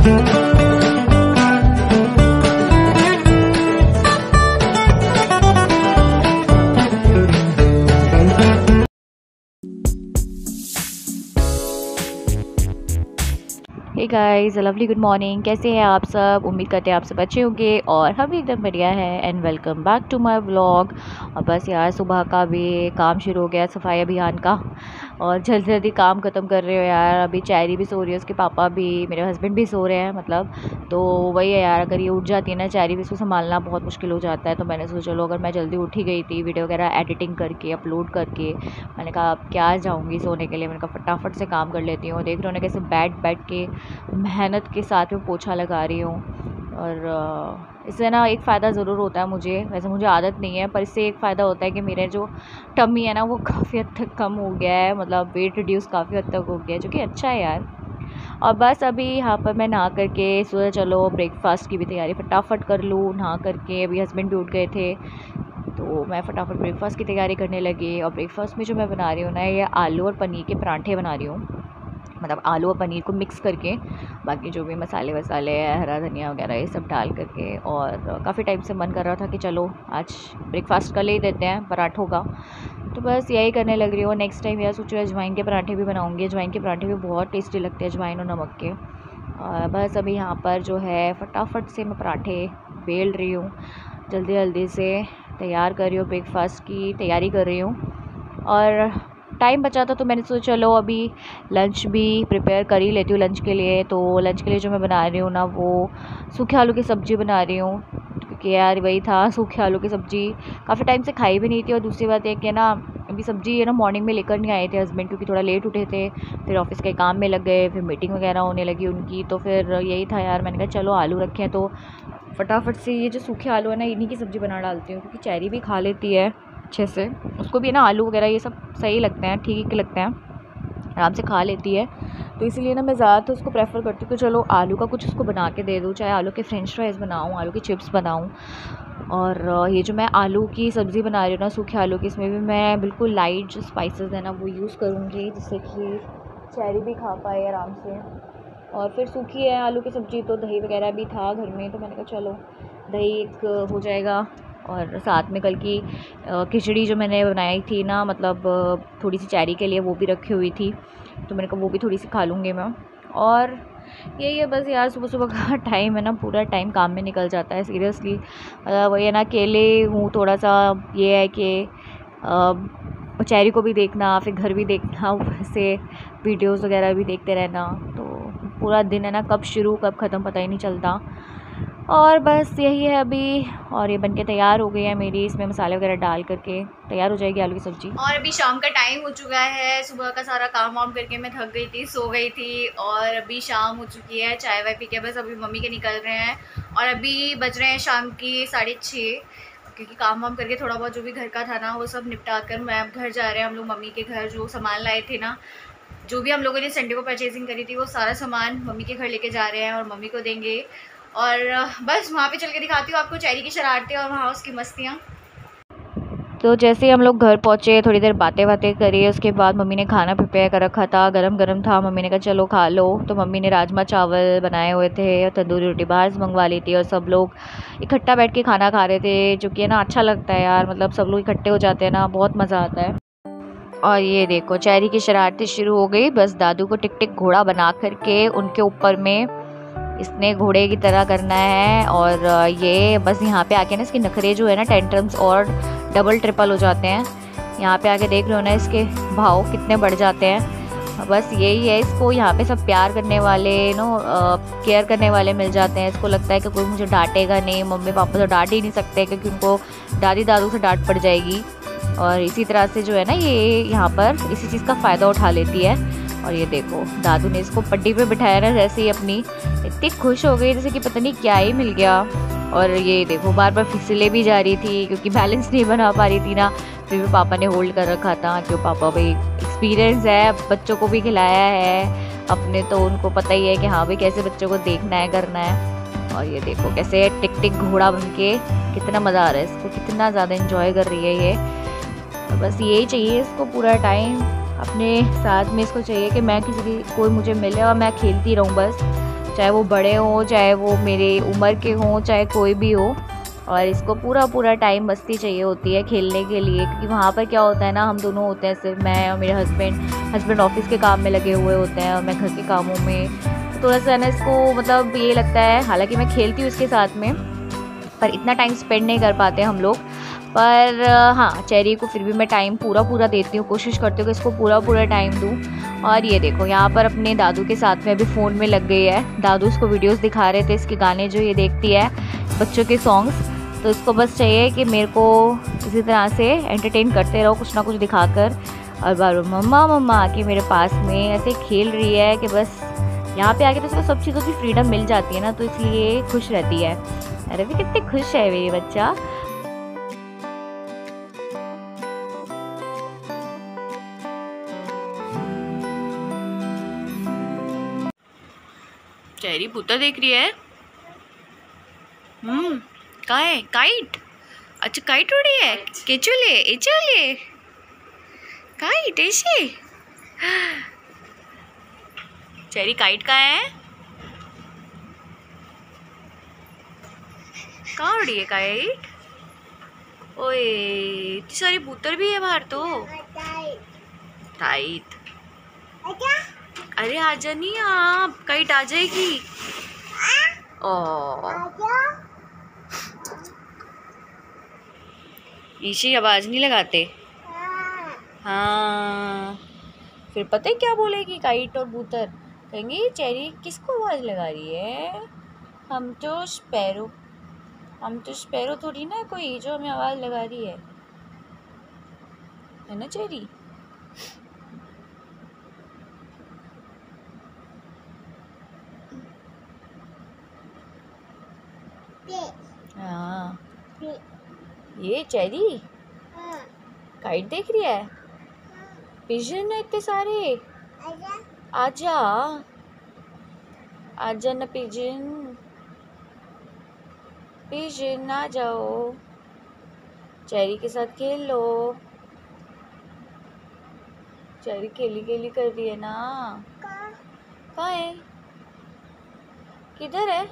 हे guys, lovely good morning. कैसे हैं आप सब? उम्मीद करते हैं आप सब अच्छे होंगे और हम भी एकदम बढ़िया है। And welcome back to my vlog. और बस यार, सुबह का भी काम शुरू हो गया, सफाई अभियान का, और जल्दी जल्दी काम ख़त्म कर रहे हो यार। अभी चैरी भी सो रही है, उसके पापा भी, मेरे हस्बैंड भी सो रहे हैं मतलब। तो वही है यार, अगर ये उठ जाती है ना चैरी, भी इसको संभालना बहुत मुश्किल हो जाता है। तो मैंने सोचा चलो, अगर मैं जल्दी उठ ही गई थी, वीडियो वगैरह एडिटिंग करके अपलोड करके, मैंने कहा अब क्या जाऊँगी सोने के लिए, मैंने कहा फटाफट से काम कर लेती हूँ। देख रहे हो ना कैसे बैठ के मेहनत के साथ में पोछा लगा रही हूँ। और इससे ना एक फ़ायदा ज़रूर होता है मुझे, वैसे मुझे आदत नहीं है, पर इससे एक फ़ायदा होता है कि मेरे जो टमी है ना वो काफ़ी हद तक कम हो गया है, मतलब वेट रिड्यूस काफ़ी हद तक हो गया है, जो कि अच्छा है यार। और बस अभी यहाँ पर मैं नहा करके सोचा चलो ब्रेकफास्ट की भी तैयारी फटाफट कर लूँ। नहा करके अभी हस्बैंड भी उठ गए थे, तो मैं फटाफट ब्रेकफास्ट की तैयारी करने लगी। और ब्रेकफास्ट में जो मैं बना रही हूँ ना, ये आलू और पनीर के पराठे बना रही हूँ। मतलब आलू और पनीर को मिक्स करके, बाकी जो भी मसाले वसाले, हरा धनिया वगैरह ये सब डाल करके। और काफ़ी टाइम से मन कर रहा था कि चलो आज ब्रेकफास्ट कर ले देते हैं पराठों का, तो बस यही करने लग रही हूँ। नेक्स्ट टाइम यार सोचो अजवाइन के पराठे भी बनाऊँगी। अजवाइन के पराठे भी बहुत टेस्टी लगते हैं अजवाइन और नमक के। और बस अभी यहाँ पर जो है फटाफट से मैं पराठे बेल रही हूँ, जल्दी जल्दी से तैयार कर रही हूँ, ब्रेकफास्ट की तैयारी कर रही हूँ। और टाइम बचा था तो मैंने सोचा चलो अभी लंच भी प्रिपेयर कर ही लेती हूँ लंच के लिए। तो लंच के लिए जो मैं बना रही हूँ ना, वो सूखे आलू की सब्ज़ी बना रही हूँ, क्योंकि यार वही था, सूखे आलू की सब्ज़ी काफ़ी टाइम से खाई भी नहीं थी। और दूसरी बात है कि ना, अभी सब्ज़ी है ना मॉर्निंग में लेकर नहीं आए थे हस्बैंड, क्योंकि थोड़ा लेट उठे थे, फिर ऑफिस के काम में लग गए, फिर मीटिंग वगैरह होने लगी उनकी। तो फिर यही था यार, मैंने कहा चलो आलू रखे हैं तो फटाफट से ये जो सूखे आलू है ना, इन्हीं की सब्ज़ी बना डालती हूँ, क्योंकि चैरी भी खा लेती है अच्छे से, उसको भी ना आलू वगैरह ये सब सही लगते हैं, ठीक ही लगते हैं, आराम से खा लेती है। तो इसलिए ना मैं ज़्यादातर उसको प्रेफर करती हूँ कि चलो आलू का कुछ उसको बना के दे दूँ, चाहे आलू के फ्रेंच फ्राइज़ बनाऊँ, आलू की चिप्स बनाऊँ। और ये जो मैं आलू की सब्ज़ी बना रही हूँ ना सूखे आलू की, इसमें भी मैं बिल्कुल लाइट जो स्पाइसेस है ना वो यूज़ करूँगी, जिससे कि चैरी भी खा पाए आराम से। और फिर सूखी है आलू की सब्ज़ी, तो दही वगैरह भी था घर में, तो मैंने कहा चलो दही एक हो जाएगा। और साथ में कल की खिचड़ी जो मैंने बनाई थी ना, मतलब थोड़ी सी चैरी के लिए, वो भी रखी हुई थी, तो मैंने कहा वो भी थोड़ी सी खा लूँगी मैं। और यही है बस यार, सुबह सुबह का टाइम है ना, पूरा टाइम काम में निकल जाता है सीरियसली। वही है ना, अकेले हूँ, थोड़ा सा ये है कि चैरी को भी देखना, फिर घर भी देखना, ऊपर से वीडियोज़ वगैरह भी देखते रहना, तो पूरा दिन है ना कब शुरू कब ख़त्म पता ही नहीं चलता। और बस यही है अभी। और ये बनके तैयार हो गई है मेरी, इसमें मसाले वगैरह डाल करके तैयार हो जाएगी आलू की सब्ज़ी। और अभी शाम का टाइम हो चुका है, सुबह का सारा काम वाम करके मैं थक गई थी, सो गई थी, और अभी शाम हो चुकी है, चाय वाय पी के बस अभी मम्मी के निकल रहे हैं। और अभी बज रहे हैं शाम की 6:30, क्योंकि काम वाम करके थोड़ा बहुत जो भी घर का था ना वो सब निपटा कर मैं अब घर जा रहे हैं हम लोग। मम्मी के घर जो सामान लाए थे ना, जो भी हम लोगों ने संडे को परचेजिंग करी थी, वो सारा सामान मम्मी के घर लेके जा रहे हैं और मम्मी को देंगे। और बस वहाँ पे चल के दिखाती हूँ आपको चैरी की शरारतें और वहाँ उसकी मस्तियाँ। तो जैसे ही हम लोग घर पहुँचे, थोड़ी देर बातें करी, उसके बाद मम्मी ने खाना प्रिपेयर कर रखा था, गरम गरम था। मम्मी ने कहा चलो खा लो, तो मम्मी ने राजमा चावल बनाए हुए थे और तंदूरी रोटी बाहर से मंगवा ली थी, और सब लोग इकट्ठा बैठ के खाना खा रहे थे, जो कि है ना अच्छा लगता है यार, मतलब सब लोग इकट्ठे हो जाते हैं ना, बहुत मज़ा आता है। और ये देखो चैरी की शरारतें शुरू हो गई। बस दादू को टिक टिक घोड़ा बना करके उनके ऊपर में इसने घोड़े की तरह करना है। और ये बस यहाँ पे आके ना इसके नखरे जो है ना, टेंट्रम्स और डबल ट्रिपल हो जाते हैं। यहाँ पे आके देख रहे हो ना इसके भाव कितने बढ़ जाते हैं। बस यही है, इसको यहाँ पे सब प्यार करने वाले केयर करने वाले मिल जाते हैं। इसको लगता है कि कोई मुझे डांटेगा नहीं, मम्मी पापा तो डांट ही नहीं सकते, क्योंकि उनको दादी दादू से डांट पड़ जाएगी। और इसी तरह से जो है ना ये यहाँ पर इसी चीज़ का फ़ायदा उठा लेती है। और ये देखो दादू ने इसको पट्टी पे बिठाया ना, जैसे ही अपनी इतनी खुश हो गई जैसे कि पता नहीं क्या ही मिल गया। और ये देखो बार बार फिसले भी जा रही थी, क्योंकि बैलेंस नहीं बना पा रही थी ना, फिर भी पापा ने होल्ड कर रखा था, क्योंकि पापा भाई एक्सपीरियंस है, बच्चों को भी खिलाया है अपने, तो उनको पता ही है कि हाँ भाई कैसे बच्चों को देखना है, करना है। और ये देखो कैसे टिक टिक घोड़ा बनके, कितना मज़ा आ रहा है इसको, कितना ज़्यादा एंजॉय कर रही है ये। और बस यही चाहिए इसको, पूरा टाइम अपने साथ में इसको चाहिए कि मैं कोई मुझे मिले और मैं खेलती रहूँ बस। चाहे वो बड़े हों, चाहे वो मेरे उम्र के हों, चाहे कोई भी हो। और इसको पूरा टाइम मस्ती चाहिए होती है खेलने के लिए, क्योंकि वहाँ पर क्या होता है ना, हम दोनों होते हैं, सिर्फ मैं और मेरे हस्बैंड ऑफिस के काम में लगे हुए होते हैं और मैं घर के कामों में। थोड़ा सा ना इसको मतलब ये लगता है, हालांकि मैं खेलती हूँ इसके साथ में, पर इतना टाइम स्पेंड नहीं कर पाते हम लोग। पर हाँ, चेरी को फिर भी मैं टाइम पूरा देती हूँ, कोशिश करती हूँ कि इसको पूरा टाइम दूँ। और ये देखो यहाँ पर अपने दादू के साथ में अभी फ़ोन में लग गई है। दादू इसको वीडियोस दिखा रहे थे, इसके गाने जो ये देखती है, बच्चों के सॉन्ग्स। तो इसको बस चाहिए कि मेरे को इसी तरह से एंटरटेन करते रहो, कुछ ना कुछ दिखाकर। और बार मम्मा मम्मा आके मेरे पास में ऐसे खेल रही है कि बस यहाँ पे आके तो इसको सब चीज़ों की फ्रीडम मिल जाती है ना, तो इसलिए खुश रहती है। अरे भी कितनी खुश है मेरी बच्चा। चेरी पुत्ता देख रही है। कहाँ है काइट? अच्छा काइट उड़ी है, केचुले एचुले काइट ऐसे। चेरी काइट कहाँ है? कहाँ उड़ी है काइट? ओए इतनी सारी पुत्तर भी है बाहर तो। टाइट। अरे आजा नहीं, आप काइट आ जाएगी। ईशी आवाज नहीं लगाते। हाँ, फिर पता है क्या बोलेगी काइट और बूतर? कहेंगे ये चेरी किसको आवाज लगा रही है? हम तो स्पैरो थोड़ी ना कोई जो हमें आवाज लगा रही है ना चेरी? हाँ, ये चेरी काइट देख रही है। पिजन है इतने सारे। आजा आजा ना पिजन आ जाओ, चेरी के साथ खेल लो। चेरी खेली कर रही है ना। कहाँ है? किधर है?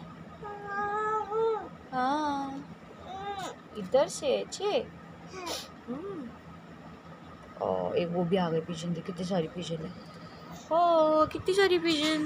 हाँ इधर से अच्छे। और एक वो भी आ गए पिजन, देख कितनी सारी पिजन है। ओ कितनी सारी पिजन।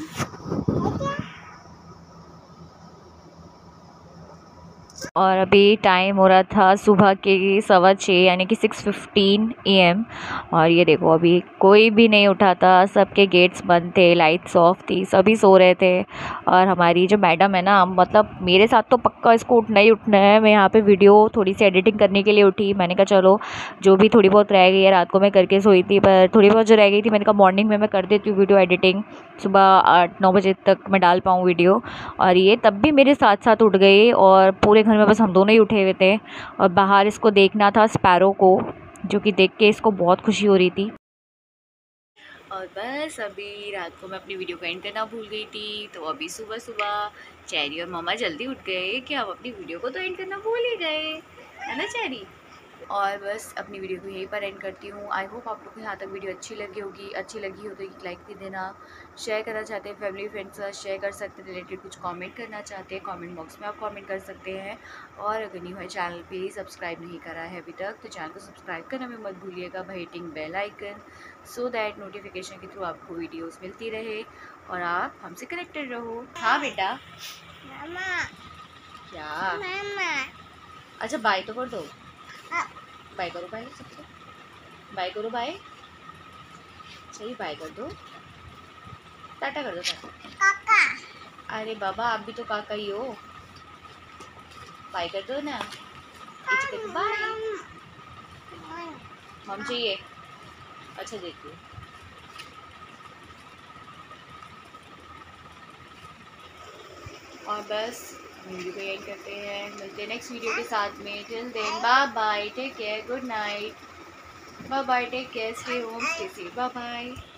और अभी टाइम हो रहा था सुबह के 6:15 यानी कि 6:15 AM। और ये देखो अभी कोई भी नहीं उठा था, सबके गेट्स बंद थे, लाइट्स ऑफ थी, सभी सो रहे थे। और हमारी जो मैडम है ना, मतलब मेरे साथ तो पक्का इसको उठना ही उठना है। मैं यहाँ पे वीडियो थोड़ी सी एडिटिंग करने के लिए उठी। मैंने कहा चलो जो भी थोड़ी बहुत रह गई है, रात को मैं करके सोई थी, पर थोड़ी बहुत जो रह गई थी मैंने कहा मॉर्निंग में मैं कर देती हूँ वीडियो एडिटिंग, सुबह 8-9 बजे तक मैं डाल पाऊँ वीडियो। और ये तब भी मेरे साथ साथ उठ गई, और पूरे घर में बस हम दोनों ही उठे हुए थे। और बाहर इसको देखना था स्पैरो को, जो कि देख के इसको बहुत खुशी हो रही थी। और बस अभी रात को मैं अपनी वीडियो को एंड करना भूल गई थी, तो अभी सुबह सुबह चेरी और मामा जल्दी उठ गए कि हम अपनी वीडियो को तो एंड करना भूल ही गए, है ना चेरी? और बस अपनी वीडियो को यहीं पर एंड करती हूँ। आई होप आप लोग को यहाँ तक वीडियो अच्छी लगी होगी। अच्छी लगी हो तो एक लाइक भी देना, शेयर करना चाहते हैं फैमिली फ्रेंड्स के साथ शेयर कर सकते हैं, रिलेटेड कुछ कमेंट करना चाहते हैं कमेंट बॉक्स में आप कमेंट कर सकते हैं। और अगर न्यू है चैनल पे सब्सक्राइब नहीं करा है अभी तक तो चैनल को सब्सक्राइब करना भी मत भूलिएगा, hitting bell icon, so that notification के थ्रू आपको वीडियोज़ मिलती रहे और आप हमसे कनेक्टेड रहो। हाँ बेटा। मामा क्या? मामा अच्छा बाय तो कर दो। बाय करो, बाय सबसे बाय करो, बाय सही बाय कर दो, टाटा कर दो, टाटा। काका अरे बाबा आप भी तो काका ही हो, बाय कर दो ना। बाय मम चाहिए, अच्छा देखिए। और बस वीडियो को एंड करते हैं, मिलते हैं नेक्स्ट वीडियो के साथ में। Till then bye bye, take care, good night, bye bye, take care, stay home, stay safe, bye bye.